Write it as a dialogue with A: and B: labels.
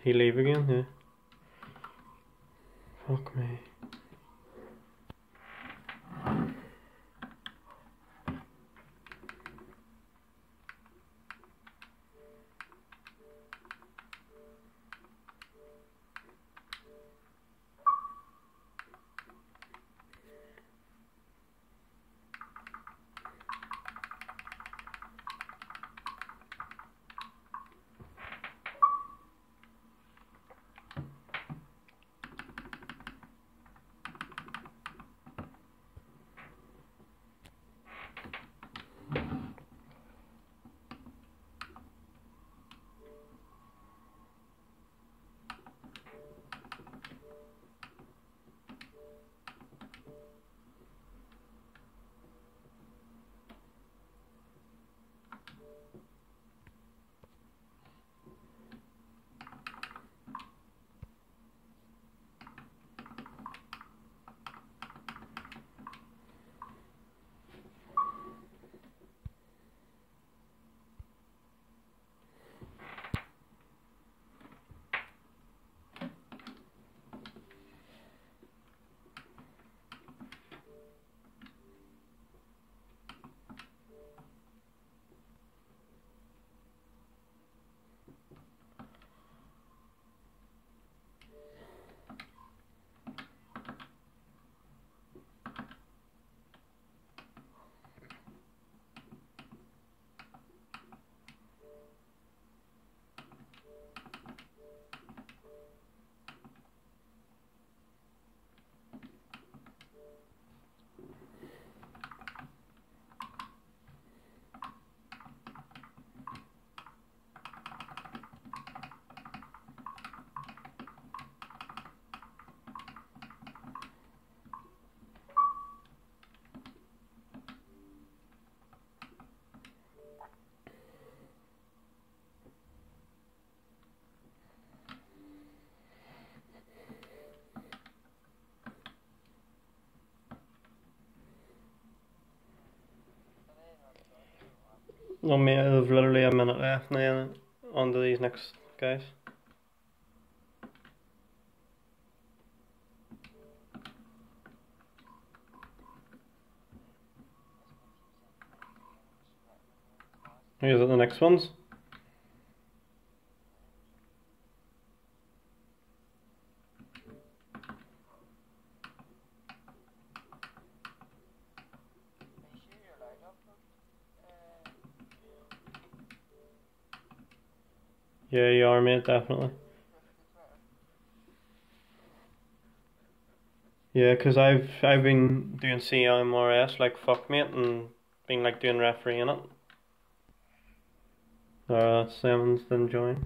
A: He leave again? Yeah. Fuck me. No, mate, I've literally a minute left now on to these next guys. Here's the next ones. Yeah, you are, mate, definitely. Yeah, cause I've been doing CMRS like fuck, mate, and been like doing refereeing it. That's Simmons didn't join.